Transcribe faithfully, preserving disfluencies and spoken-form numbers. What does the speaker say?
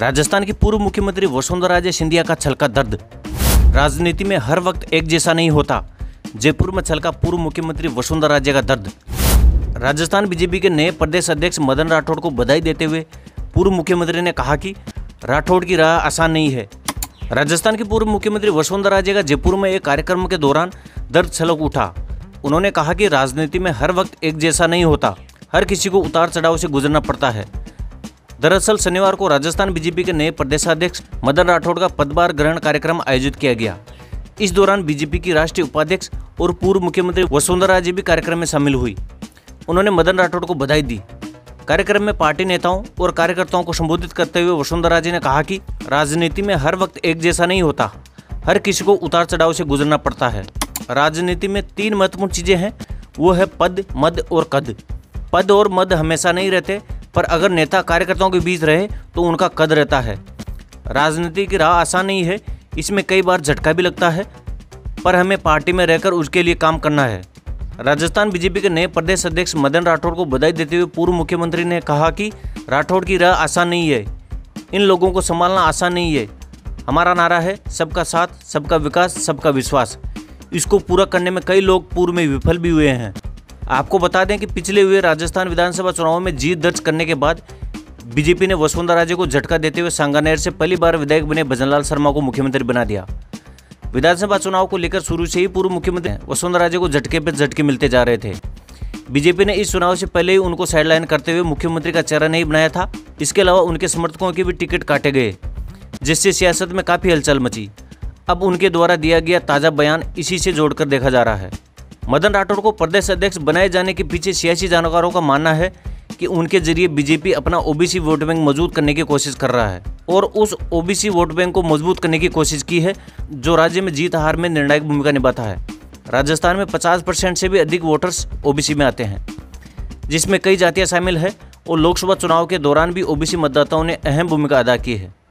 राजस्थान की पूर्व मुख्यमंत्री वसुंधरा राजे सिंधिया का छलका दर्द। राजनीति में हर वक्त एक जैसा नहीं होता, जयपुर में छलका पूर्व मुख्यमंत्री वसुंधरा राजे का दर्द। राजस्थान बीजेपी के नए प्रदेश अध्यक्ष मदन राठौड़ को बधाई देते हुए पूर्व मुख्यमंत्री ने कहा कि राठौड़ की राह आसान नहीं है। राजस्थान की पूर्व मुख्यमंत्री वसुंधरा राजे का जयपुर में एक कार्यक्रम के दौरान दर्द छलक उठा। उन्होंने कहा कि राजनीति में हर वक्त एक जैसा नहीं होता, हर किसी को उतार चढ़ाव से गुजरना पड़ता है। दरअसल शनिवार को राजस्थान बीजेपी के नए प्रदेशाध्यक्ष मदन राठौड़ का पदभार ग्रहण कार्यक्रम आयोजित किया गया। इस दौरान बीजेपी की राष्ट्रीय उपाध्यक्ष और पूर्व मुख्यमंत्री वसुंधरा राजे भी कार्यक्रम में शामिल हुई। उन्होंने मदन राठौड़ को बधाई दी। कार्यक्रम में पार्टी नेताओं और कार्यकर्ताओं को संबोधित करते हुए वसुंधरा राजे ने कहा कि राजनीति में हर वक्त एक जैसा नहीं होता, हर किसी को उतार चढ़ाव से गुजरना पड़ता है। राजनीति में तीन महत्वपूर्ण चीजें हैं, वो है पद, मद और कद। पद और मद हमेशा नहीं रहते, पर अगर नेता कार्यकर्ताओं के बीच रहे तो उनका कद रहता है। राजनीति की राह आसान नहीं है, इसमें कई बार झटका भी लगता है, पर हमें पार्टी में रहकर उसके लिए काम करना है। राजस्थान बीजेपी के नए प्रदेश अध्यक्ष मदन राठौड़ को बधाई देते हुए पूर्व मुख्यमंत्री ने कहा कि राठौड़ की राह आसान नहीं है, इन लोगों को संभालना आसान नहीं है। हमारा नारा है सबका साथ, सबका विकास, सबका विश्वास। इसको पूरा करने में कई लोग पूर्व में विफल भी हुए हैं। आपको बता दें कि पिछले हुए राजस्थान विधानसभा चुनाव में जीत दर्ज करने के बाद बीजेपी ने वसुंधरा राजे को झटका देते हुए सांगानेर से पहली बार विधायक बने भजनलाल शर्मा को मुख्यमंत्री बना दिया। विधानसभा चुनाव को लेकर शुरू से ही पूर्व मुख्यमंत्री वसुंधरा राजे को झटके पर झटके मिलते जा रहे थे। बीजेपी ने इस चुनाव से पहले ही उनको साइडलाइन करते हुए मुख्यमंत्री का चेहरा नहीं बनाया था। इसके अलावा उनके समर्थकों के भी टिकट काटे गए, जिससे सियासत में काफी हलचल मची। अब उनके द्वारा दिया गया ताजा बयान इसी से जोड़कर देखा जा रहा है। मदन राठौड़ को प्रदेश अध्यक्ष बनाए जाने के पीछे सियासी जानकारों का मानना है कि उनके जरिए बीजेपी अपना ओबीसी वोट बैंक मजबूत करने की कोशिश कर रहा है और उस ओबीसी वोट बैंक को मजबूत करने की कोशिश की है जो राज्य में जीत हार में निर्णायक भूमिका निभाता है। राजस्थान में पचास परसेंट से भी अधिक वोटर्स ओबीसी में आते हैं, जिसमें कई जातियां शामिल है और लोकसभा चुनाव के दौरान भी ओबीसी मतदाताओं ने अहम भूमिका अदा की है।